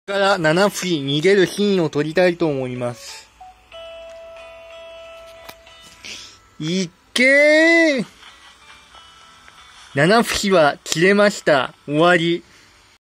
から7匹逃げるシーンを撮りたいと思います。いっけー。7匹は切れました。終わり。